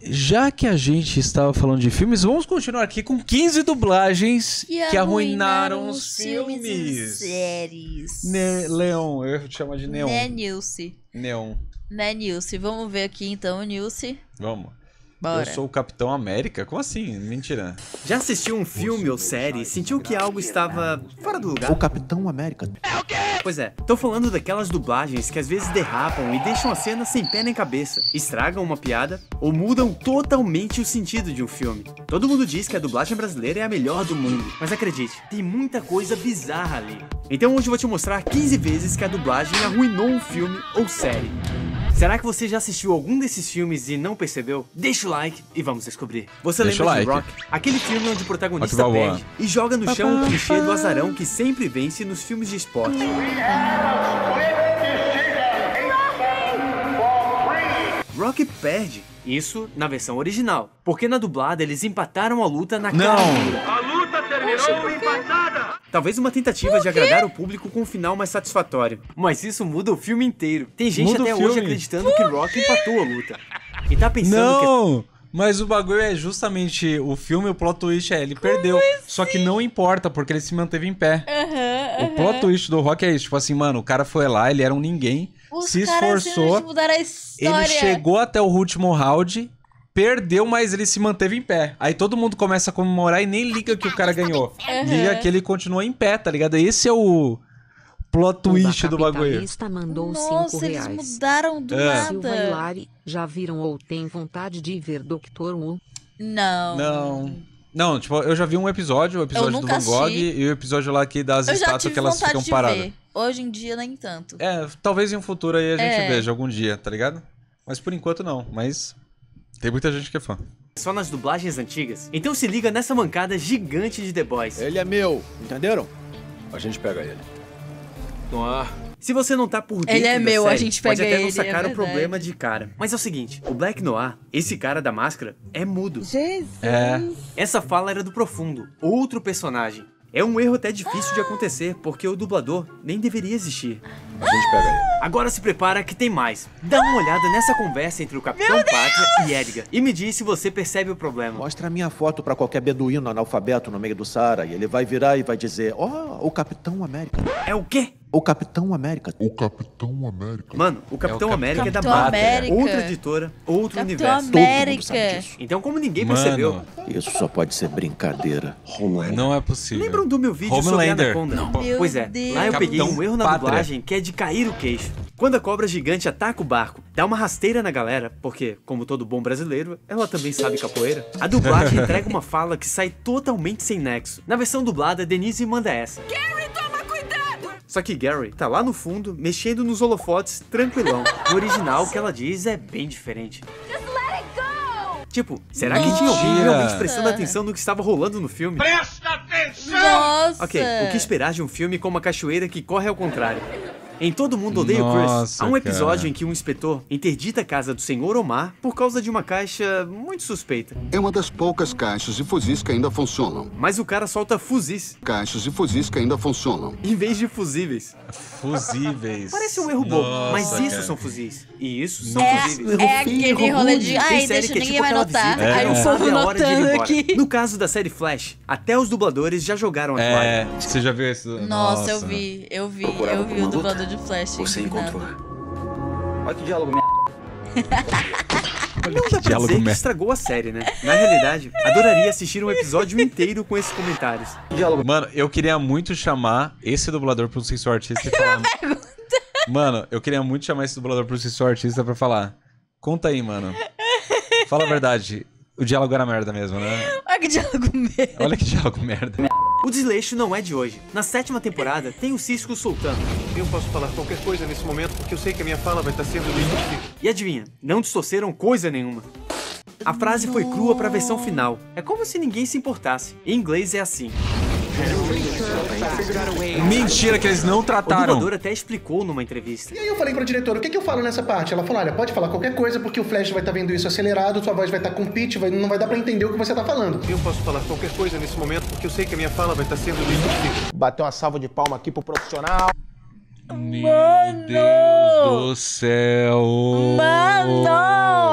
já que a gente estava falando de filmes, vamos continuar aqui com 15 dublagens que arruinaram os filmes. E séries. Leon, eu te chamo de Neon. Né, Nilce? Neon. Né, Nilce? Vamos ver aqui então, Nilce. Vamos. Bora. Eu sou o Capitão América? Como assim? Mentira. Já assistiu um filme ou série e sentiu que algo estava fora do lugar? O Capitão América. É o quê? Pois é, tô falando daquelas dublagens que às vezes derrapam e deixam a cena sem pé nem cabeça, estragam uma piada ou mudam totalmente o sentido de um filme. Todo mundo diz que a dublagem brasileira é a melhor do mundo, mas acredite, tem muita coisa bizarra ali. Então hoje eu vou te mostrar 15 vezes que a dublagem arruinou um filme ou série. Será que você já assistiu algum desses filmes e não percebeu? Deixa o like e vamos descobrir. Você lembra de Rock? Aquele filme onde o protagonista perde e joga no chão o clichê do azarão que sempre vence nos filmes de esporte. Rock perde. Isso na versão original. Porque na dublada eles empataram a luta na cara. A luta terminou empatada! Talvez uma tentativa de agradar o público com um final mais satisfatório. Mas isso muda o filme inteiro. Tem gente até hoje acreditando que Rock empatou a luta. E tá pensando que... Não! Mas o bagulho é justamente o filme, o plot twist ele perdeu. Só que não importa, porque ele se manteve em pé. O plot twist do Rock é isso, tipo assim, mano, o cara foi lá, ele era um ninguém, se esforçou, ele chegou até o último round, perdeu, mas ele se manteve em pé. Aí todo mundo começa a comemorar e nem liga que o cara ganhou. Liga que ele continua em pé, tá ligado? Esse é o plot twist do bagulho. Mandou Nossa, R$5. eles mudaram do Silva e nada. Lari, já viram ou tem vontade de ver Dr. Who? Não. Não, tipo, eu já vi um episódio, o episódio do Van Gogh e o episódio lá aqui das estátuas que elas ficam paradas. Hoje em dia nem tanto. É, talvez em um futuro aí a gente veja algum dia, tá ligado? Mas por enquanto não, mas tem muita gente que é fã. Só nas dublagens antigas? Então se liga nessa mancada gigante de The Boys. Ele é meu, entenderam? A gente pega ele. Se você não tá por dentro Ele é da meu, série, a gente pode pega até não ele, sacar é o problema de cara. Mas é o seguinte, o Black Noir, esse cara da máscara, é mudo. Jesus. Essa fala era do Profundo, outro personagem. É um erro até difícil de acontecer, porque o dublador nem deveria existir. A gente pega ele. Agora se prepara que tem mais. Dá uma olhada nessa conversa entre o Capitão Pátria e Edgar. E me diz se você percebe o problema. Mostra a minha foto pra qualquer beduíno analfabeto no meio do Saara e ele vai virar e vai dizer: ó, o Capitão América. É o quê? O Capitão América. O Capitão América. Mano, o Capitão América é da Capitão Marvel. América. Outra editora, outro Capitão universo. América. Todo mundo sabe disso. Então como ninguém percebeu... Isso só pode ser brincadeira. Não é possível. Lembram do meu vídeo sobre Homelander. Anaconda? Meu Pois é, Deus. lá eu peguei Capitão um erro na Pátria. dublagem que é de cair o queixo. Quando a cobra gigante ataca o barco, dá uma rasteira na galera, porque, como todo bom brasileiro, ela também sabe capoeira. A dublagem entrega uma fala que sai totalmente sem nexo. Na versão dublada, Denise manda essa: Gary, toma cuidado! Só que Gary tá lá no fundo, mexendo nos holofotes, tranquilão. No original, o que ela diz é bem diferente. Tipo, será que tinha alguém realmente prestando atenção no que estava rolando no filme? Presta atenção! Nossa. Ok, o que esperar de um filme com uma cachoeira que corre ao contrário? Em Todo Mundo Odeia o Chris, Nossa, há um episódio cara. em que um inspetor interdita a casa do Senhor Omar por causa de uma caixa muito suspeita. É uma das poucas caixas de fuzis que ainda funcionam. Mas o cara solta fuzis, Caixas de fuzis que ainda funcionam. em vez de fusíveis. Fusíveis. Parece um erro bobo, Nossa, mas isso cara. são fuzis. E isso são É, fusíveis. é aquele rolê de... Ai, Tem série deixa que é ninguém tipo vai aquela notar. visita, Aí não o sabe povo a hora de ir notando embora. aqui. No caso da série Flash, até os dubladores já jogaram a toalha. É, você já viu esse? Nossa, eu vi o dublador de Flash. Você indignado. encontrou. Olha que diálogo merda. Não dá pra diálogo dizer que merda. estragou a série, né? Na realidade, adoraria assistir um episódio inteiro com esses comentários. Mano, eu queria muito chamar esse dublador pro Sensor Artista e falar... Mano, eu queria muito chamar esse dublador pro Sensor Artista pra falar: conta aí, mano. Fala a verdade. O diálogo era merda mesmo, né? Olha que diálogo merda. Olha que diálogo merda. O desleixo não é de hoje. Na 7ª temporada, tem o Cisco soltando. Eu posso falar qualquer coisa nesse momento porque eu sei que a minha fala vai estar sendo distorcida. E adivinha, não distorceram coisa nenhuma. A frase foi crua pra versão final. É como se ninguém se importasse. Em inglês é assim. Mentira que eles não O trataram. dublador até explicou numa entrevista. E aí eu falei pra diretora, o que eu falo nessa parte? Ela falou, olha, pode falar qualquer coisa porque o Flash vai estar vendo isso acelerado, sua voz vai estar com pitch, não vai dar pra entender o que você tá falando. Eu posso falar qualquer coisa nesse momento porque eu sei que a minha fala vai estar sendo distorcida. Bateu uma salva de palma aqui pro profissional. Meu Deus do céu. Mano!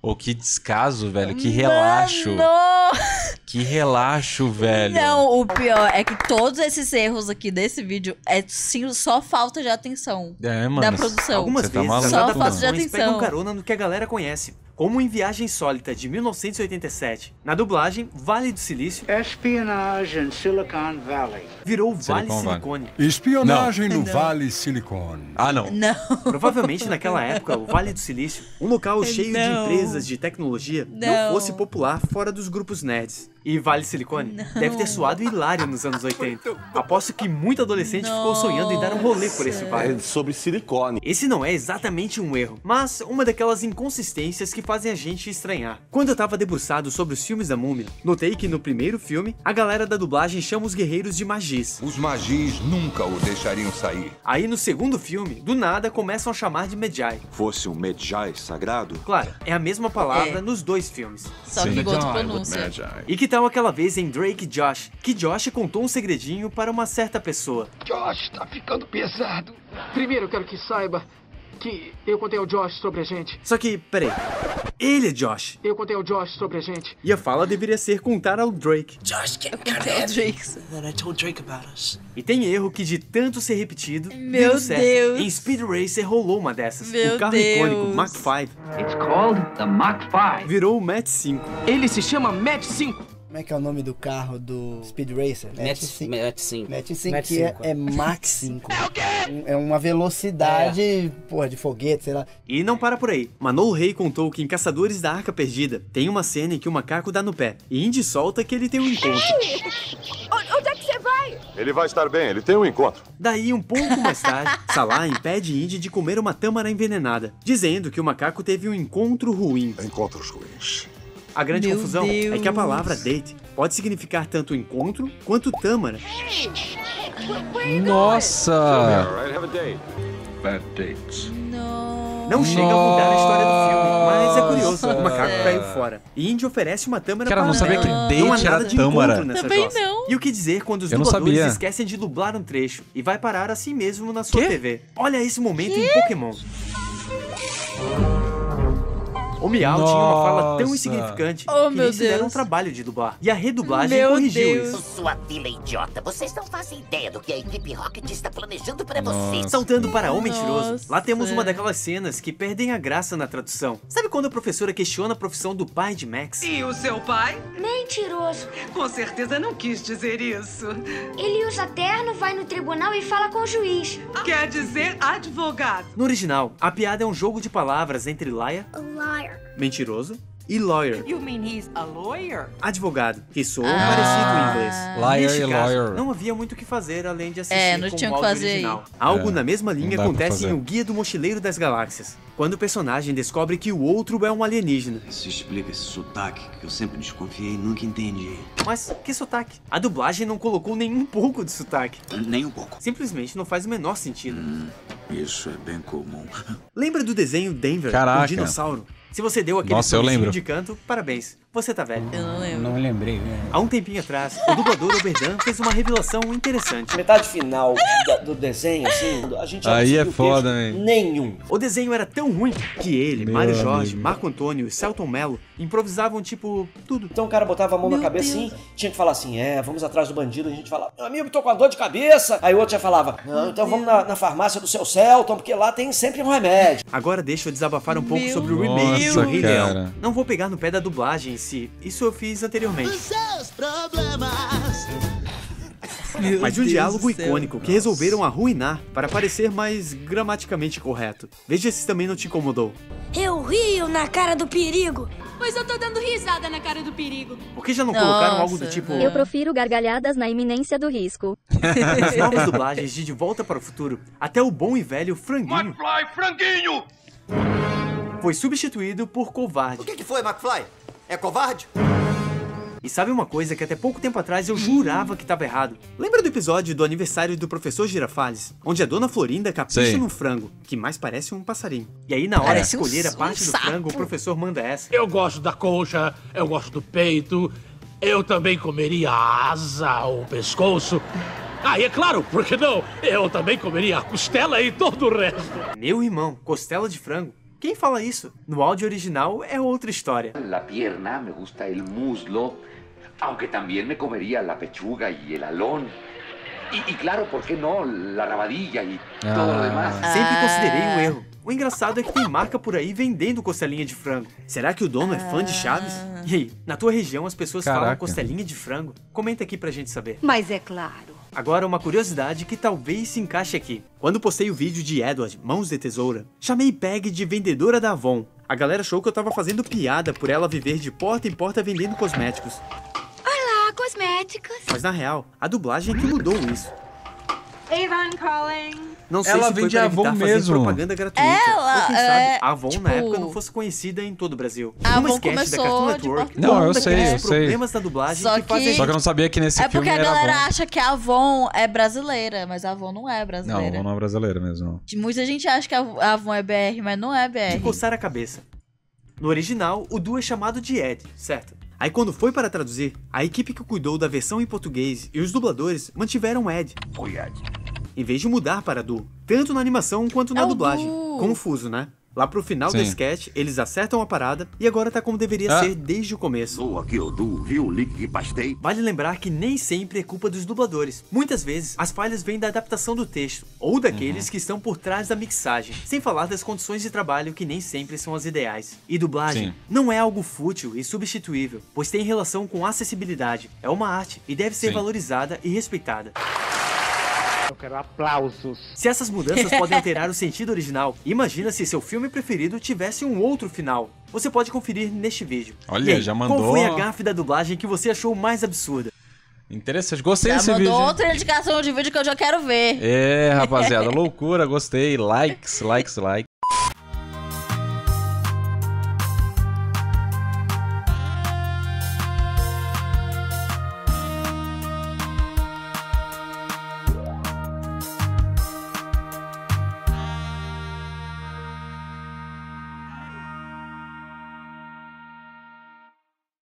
Ô, que descaso, velho. Que relaxo. Mano! Que relaxo, velho. Não, o pior é que todos esses erros aqui desse vídeo é sim, só falta de atenção Mano. da produção. Algumas vezes as Só falta de adaptações atenção. pegam carona no que a galera conhece, como em Viagem Insólita de 1987. Na dublagem, Vale do Silício, Espionage in Silicon Valley. virou Vale Silicon Valley. Silicone. Espionagem no Vale Silicon. Ah, não. Não. Provavelmente naquela época, o Vale do Silício, um local cheio de empresas de tecnologia, não fosse popular fora dos grupos nerds. E Vale Silicone deve ter soado hilário nos anos 80. Aposto que muito adolescente ficou sonhando em dar um rolê por esse vale. É sobre silicone. Esse não é exatamente um erro, mas uma daquelas inconsistências que fazem a gente estranhar. Quando eu tava debruçado sobre os filmes da Múmia, notei que no primeiro filme, a galera da dublagem chama os guerreiros de magis. Os magis nunca o deixariam sair. Aí no segundo filme, do nada começam a chamar de Medjai. Fosse um Medjai sagrado? Claro, é a mesma palavra nos dois filmes. Só que com outra pronúncia. E que tal aquela vez em Drake e Josh, que Josh contou um segredinho para uma certa pessoa. Josh, tá ficando pesado. Primeiro eu quero que saiba que eu contei ao Josh sobre a gente. Só que, peraí, ele é Josh. Eu contei ao Josh sobre a gente. E a fala deveria ser contar ao Drake. Josh, Eu contei ao Drake. Then I told Drake about us. E tem erro que de tanto ser repetido, Meu deu certo. Deus. Em Speed Racer rolou uma dessas. Meu O carro Deus. icônico Mach 5 It's called the Mach 5. virou o Mach 5. Ele se chama Mach 5. Como é que é o nome do carro do Speed Racer? Mach 5. Mach 5, que é Mach 5. É uma velocidade, porra, de foguete, sei lá. E não para por aí. Manolo Rey contou que em Caçadores da Arca Perdida tem uma cena em que o macaco dá no pé. E Indy solta que ele tem um encontro. Onde é que você vai? Ele vai estar bem, ele tem um encontro. Daí, um pouco mais tarde, Salah impede Indy de comer uma tâmara envenenada, dizendo que o macaco teve um encontro ruim. Encontros ruins. A grande Meu confusão Deus. é que a palavra date pode significar tanto encontro quanto tâmara. Nossa! Have a date. Bad dates. Não chega a mudar a história do filme, mas é curioso, o macaco caiu fora. E Indy oferece uma tâmara Cara, para não sabia que ela. date Não há era nada de tâmara. encontro nessa Também jossa. não. E o que dizer quando os Eu não dubladores sabia. esquecem de dublar um trecho e vai parar assim mesmo na sua Quê? TV? Olha esse momento em Pokémon. O Miau tinha uma fala tão Nossa. insignificante Oh, que meu eles fizeram Deus. um trabalho de dublar. E a redublagem Meu corrigiu Deus. isso. Sua vila idiota. Vocês não fazem ideia do que a equipe Rocket está planejando para vocês. Saltando para O Mentiroso, Nossa. lá temos uma daquelas cenas que perdem a graça na tradução. Sabe quando a professora questiona a profissão do pai de Max? E o seu pai? Mentiroso. Com certeza não quis dizer isso. Ele usa terno, vai no tribunal e fala com o juiz. Quer dizer advogado. No original, a piada é um jogo de palavras entre liar, A liar. mentiroso, e lawyer, You mean he's a lawyer? advogado, que soa parecido em inglês. Liar Neste e caso, lawyer. não havia muito o que fazer além de assistir não com tinha o o que áudio fazer original. aí. Algo É, na mesma linha não dá pra acontece fazer. em O Guia do Mochileiro das Galáxias, quando o personagem descobre que o outro é um alienígena. Isso explica esse sotaque que eu sempre desconfiei e nunca entendi. Mas que sotaque? A dublagem não colocou nem um pouco de sotaque. Nem um pouco. Simplesmente não faz o menor sentido. Isso é bem comum. Lembra do desenho Denver, Caraca. o dinossauro? Se você deu aquele Nossa, eu sorrisinho lembro. de canto, parabéns. Você tá velho. Eu não lembro. Não me lembrei, né? Há um tempinho atrás, o dublador Oberdan fez uma revelação interessante. Metade final do desenho, assim, a gente já Aí não é seguiu foda, texto hein? nenhum. O desenho era tão ruim que ele, Meu Mário Jorge, amigo. Marco Antônio e Celton Mello improvisavam, tipo, tudo. Então o cara botava a mão na Meu cabeça Deus. assim, tinha que falar assim, vamos atrás do bandido, a gente falava, meu amigo, tô com uma dor de cabeça. Aí o outro já falava, não, então vamos na farmácia do seu Celton, porque lá tem sempre um remédio. Agora deixa eu desabafar um pouco Meu sobre o remake Nossa, do Rei cara. Leão. Não vou pegar no pé da dublagem em si, isso eu fiz anteriormente. Meu Mas de um Deus diálogo do céu. icônico que resolveram arruinar para parecer mais gramaticamente correto. Veja se também não te incomodou. Eu rio na cara do perigo. Pois eu tô dando risada na cara do perigo. Por que já não colocaram algo do Nossa, tipo... Eu profiro gargalhadas na iminência do risco. Nas novas dublagens de Volta para o Futuro, até o bom e velho Franguinho McFly, franguinho! foi substituído por Covarde. O que foi, McFly? É covarde? E sabe uma coisa que até pouco tempo atrás eu jurava que estava errado? Lembra do episódio do aniversário do professor Girafales? Onde a dona Florinda capricha Sei. num frango, que mais parece um passarinho. E aí na hora de Parece um escolher a parte do sapo. frango, o professor manda essa. Eu gosto da coxa, eu gosto do peito, eu também comeria a asa ou o pescoço. Ah, e é claro, por que não? Eu também comeria a costela e todo o resto. Meu irmão, costela de frango? Quem fala isso? No áudio original é outra história. La pierna, me gusta el muslo, aunque también me comería la pechuga y el alón. Y claro, ¿por qué no? La rabadilla y todo lo demás. Sempre considerei um erro. O engraçado é que tem marca por aí vendendo costelinha de frango. Será que o dono é fã de Chaves? E aí, na tua região as pessoas falam costelinha de frango? Comenta aqui pra gente saber. Mas é claro. Agora uma curiosidade que talvez se encaixe aqui. Quando postei o vídeo de Edward, Mãos de Tesoura, chamei Peg de vendedora da Avon. A galera achou que eu tava fazendo piada por ela viver de porta em porta vendendo cosméticos. Olá, cosméticos. Mas na real, a dublagem é que mudou isso. Avon calling. Não sei ela se foi vende pra a Avon evitar fazer mesmo. propaganda gratuita. Ela, ou quem sabe, a Avon tipo, na época não fosse conhecida em todo o Brasil. A Numa Avon sketch da começou Cartoon de Network, Não, eu um sei, daqueles eu sei. problemas da dublagem Só que fazem... Só que eu não sabia que nesse É filme porque a era galera Avon. acha que a Avon é brasileira, mas a Avon não é Não, brasileira. Avon não é brasileira mesmo. Muita gente acha que a Avon é BR, mas não é BR. de coçar a cabeça. No original, o Du é chamado de Ed, certo? Aí quando foi para traduzir, a equipe que cuidou da versão em português e os dubladores mantiveram Ed. Oi, Ed. Em vez de mudar para Du, tanto na animação quanto na dublagem. Confuso, né? Lá pro final do Sim. sketch, eles acertam a parada e agora tá como deveria ser desde o começo. Sou aqui o Du, viu o link que pastei? Vale lembrar que nem sempre é culpa dos dubladores. Muitas vezes, as falhas vêm da adaptação do texto, ou daqueles que estão por trás da mixagem, sem falar das condições de trabalho que nem sempre são as ideais. E dublagem não é algo fútil e substituível, pois tem relação com acessibilidade. É uma arte e deve ser valorizada e respeitada. Eu quero aplausos. Se essas mudanças podem alterar o sentido original, imagina se seu filme preferido tivesse um outro final. Você pode conferir neste vídeo. Olha, E aí, já mandou... qual foi a gafe da dublagem que você achou mais absurda? Interessante, gostei Já desse mandou vídeo. outra indicação de vídeo que eu já quero ver. É, rapaziada, loucura, gostei. Likes.